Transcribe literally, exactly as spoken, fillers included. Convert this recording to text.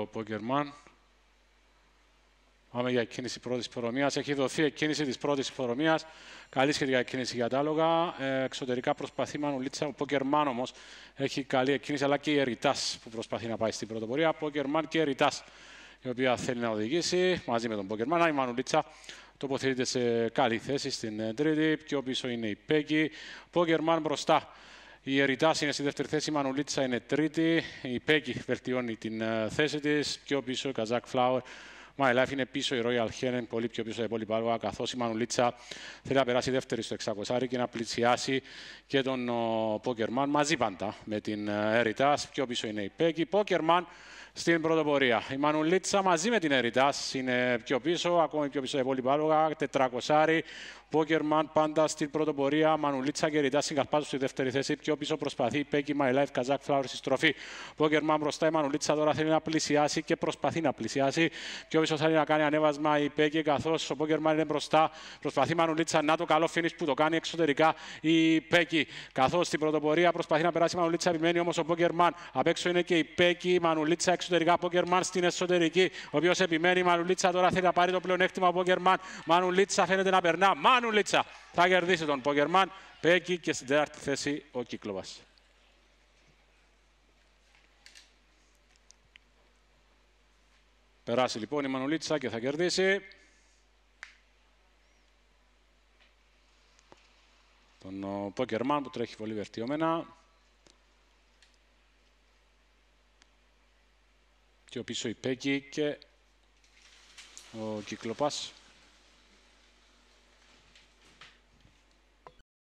Πόκερμαν. Πάμε για εκκίνηση πρώτης υπορομίας. Έχει δοθεί εκκίνηση της πρώτης υπορομίας. Καλή σχετικά εκκίνηση για τα άλογα. Ε, εξωτερικά προσπαθεί Μανουλίτσα. Ο Πόκερμαν όμως έχει καλή εκκίνηση, αλλά και η Εριτάς που προσπαθεί να πάει στην πρωτοπορία. Πόκερμαν και η Εριτάς, η οποία θέλει να οδηγήσει μαζί με τον Πόκερμαν. Η Μανουλίτσα τοποθετείται σε καλή θέση στην τρίτη. Πιο πίσω είναι η Πέκη. Πόκερμαν μπροστά. Η Εριτάς είναι στη δεύτερη θέση, η Μανουλίτσα είναι τρίτη. Η Πέκη βελτιώνει την θέση της. Πιο πίσω η Καζάκ Φλάουερ. My Life είναι πίσω η Royal Helen, πολύ πιο πίσω τα υπόλοιπα άλογα, καθώς η Μανουλίτσα θέλει να περάσει δεύτερη στο εξακόσια και να πλησιάσει και τον Πόκερμαν μαζί πάντα με την Εριτάς. Πιο πίσω είναι η Πέκη. Πόκερμαν στην πρωτοπορία. Η Μανουλίτσα μαζί με την Εριτάς είναι πιο πίσω, ακόμη πιο πίσω τα υπόλοιπα άλογα. τετρακόσια. Πόκερμαν πάντα στην πρωτοπορία. Μανουλίτσα και Εριτάς συγκαρπάζουν στη δεύτερη θέση. Πιο πίσω προσπαθεί η Πέκη, My Life, Καζάκ Φλάουερ στη στροφή. Πόκερμαν μπροστά. Η Μανουλίτσα τώρα θέλει να πλησιάσει και προσπαθεί να πλησιάσει. Πιο πίσω θέλει να κάνει ανέβασμα η Πέκη, καθώς ο Πόκερμαν είναι μπροστά. Προσπαθεί η Μανουλίτσα να το καλό finish που το κάνει εξωτερικά η Πέκη. Καθώς στην πρωτοπορία προσπαθεί να περάσει η Μανουλίτσα, επιμένει όμως ο Πόκερμαν. Απ' έξω είναι και η Πέκη. Η Μανουλίτσα εξωτερικά, Πόκερμαν στην εσωτερική. Ο οποίος επιμένει. Η Μανουλίτσα τώρα θέλει να πάρει το πλεονέκτημα ο Πόκερμαν. Μανουλίτσα φαίνεται να περνά. Μανουλίτσα θα κερδίσει τον Πόκερμαν. Πέκη και στην τέταρτη θέση ο Κύκλοβας. Περάσει λοιπόν η Μανουλίτσα και θα κερδίσει τον Πόκερμαν που τρέχει πολύ βελτιωμένα. Και ο πίσω η Πέκη και ο Κύκλοπας.